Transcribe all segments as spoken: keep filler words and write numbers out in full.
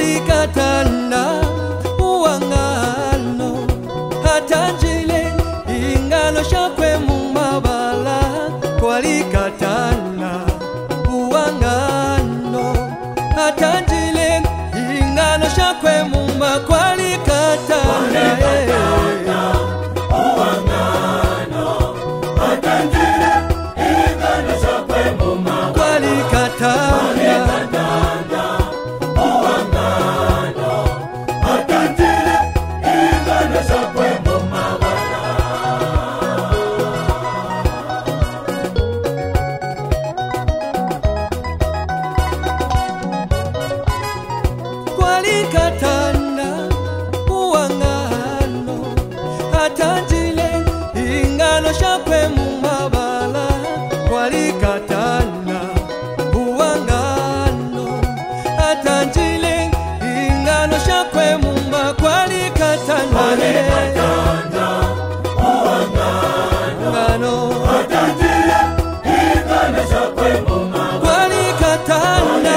kwalikatana uwangano hatanjile ingano shakwe mumabala kwalikatana uwangano hatanjile ingano shakwe mumba kwalikatana uwangano hatanjile ingano shakwe mumba kwalikatana kwalikatana uwangano hatanjile ingano shakwe mumabala kwalikatana uwangano hatanjile ingano shakwe mumba kwalikatana uwangano hatanjile ingano shakwe mumba kwalikatana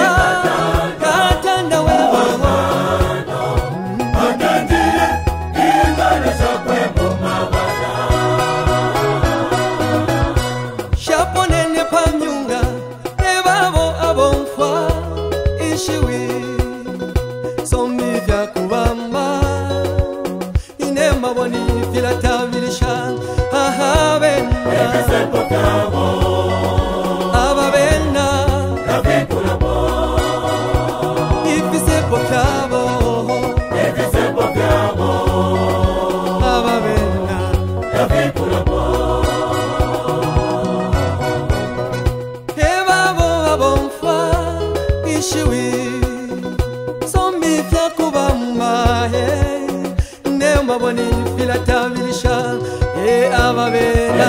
Maboni fila tabilisha e ababena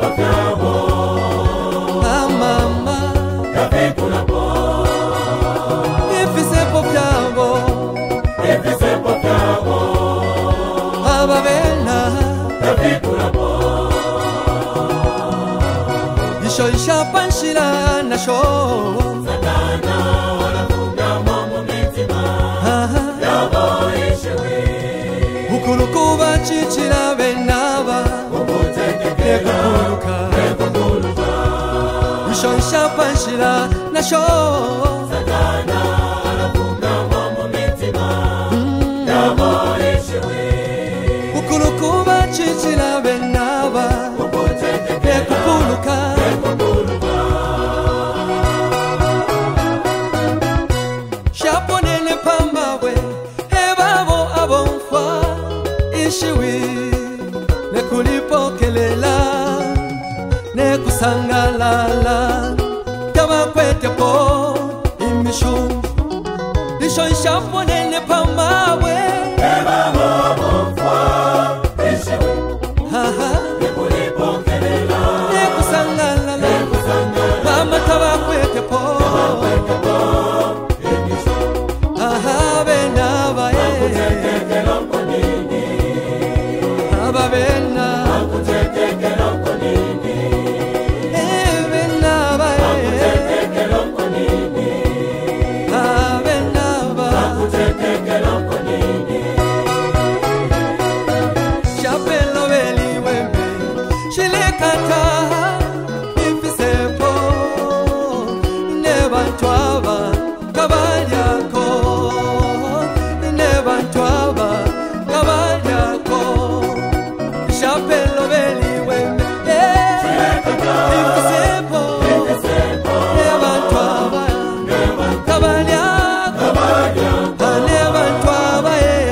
amama kapikula bo ifise popyabo ifise popyabo ababena kapikula bo isho isha panshila na sho satana wala funga momo mitima yabo ishewe Kulukuba chichila benaba Nekukuluka Nishonsha panshila na sho Satana alafunga mambo mitima Yabo ishewe Kulukuba chichila benaba Nekukuluka Shaponene pambawe Hebabo abonfwa Ishiwi nekulipokelela nekusangalala tabakwete po imishu isho ishaponene pamawe ebabo bofwa ishiwi haha nekulipokelela nekusangalala nekusangalala mama tabakwete po imishu haha benaba ye Ababena akuteke loko nini Ebena ba akuteke loko nini Abena ba akuteke loko nini Chapelo beli wembe Chilekata ifisepo Nebantwaba kabalyako Nebantwaba kabalyako Chapelo beli wembe Ifisepo Nebantwaba Kabalyako Nebantwaba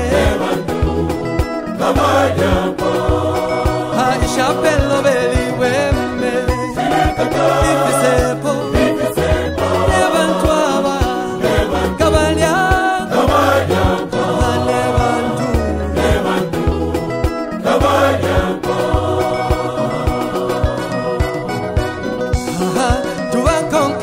Kabalyako Chapelo beli wembe Ifisepo Nebantwaba Kabalyako Nebantu Tuwa kong